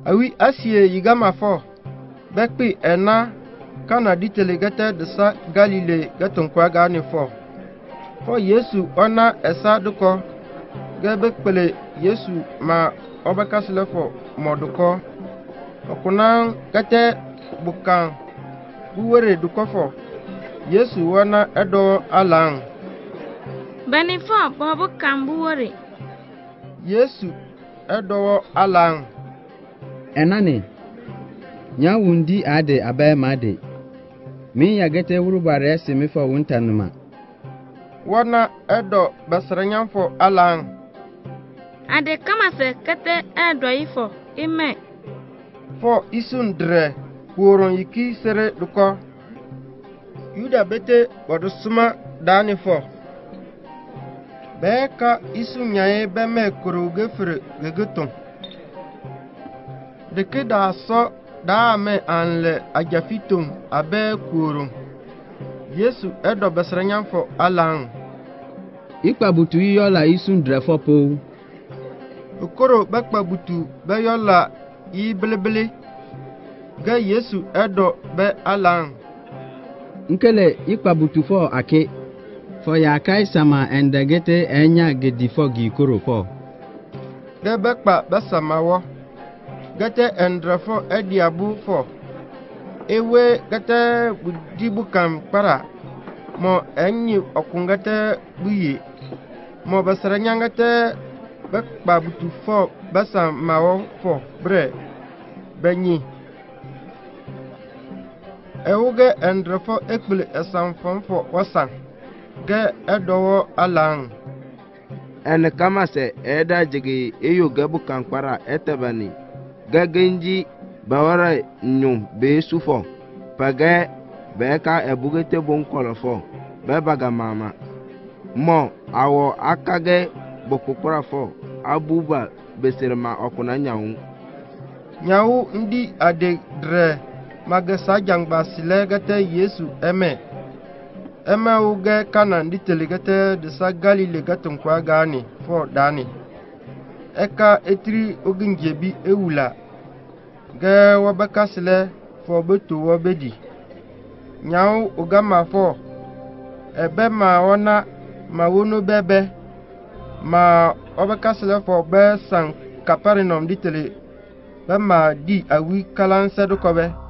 awi asie yigama fo bekpi ena kana ditele gete de sa Galile gaton kwa gani fo Yesu ona esa duko gebe pele Yesu ma obakasile fo moduko okunan gete bukan buwere duko fo Yesu wana edo alang bani fo bobu kan buwere Yesu edo alang enani nya wundi ade abai made min ya gete wurubare ese mi fo wuntanuma wana edo basranyan fo alang ade kama se kete edo ifo ime fo isundre kuoron yiki sere duko Yuda bete wadusuma dani fo beka isu nyaye beme kuruge fere gegeton deke da so da me anle ajafitum abe kuoron Yesu edo basranyan fo alang ikpabutu yola isundre fo po okoro bakpabutu be yola yi belebele ga Yesu edo be alang nkele ikpabutu fo ake fo ya kai sama endegete enya gedi fo gi koro fo de bekpa basamawo gete endrafo ediabu fo ewe gete budibu kam para mo enyi okungate buye mo basaranyangate bekpa butu fo basamawo fo bre benyi ewuge endrafo ekpele esanfon fo wasan ge edowo alang ene kama se eda jigi eyo gebu kankpara etebani gagenji bawara nyum be sufo page beka ebugete bon kolofo bebaga mama mo awo akage bokukura fo abuba besirma okuna nyawu ndi adegre magasa jangba silegate Yesu eme uge kana ndi telegate de sa Galile gaton kwa gani fo dani eka etri oginjebi ewula ge wabakasile fo beto wabedi nyawu ogama fo ebe ma wana ma wono bebe ma wabakasile fo be san Capernaum ditele be ma di awi kalanse do kobe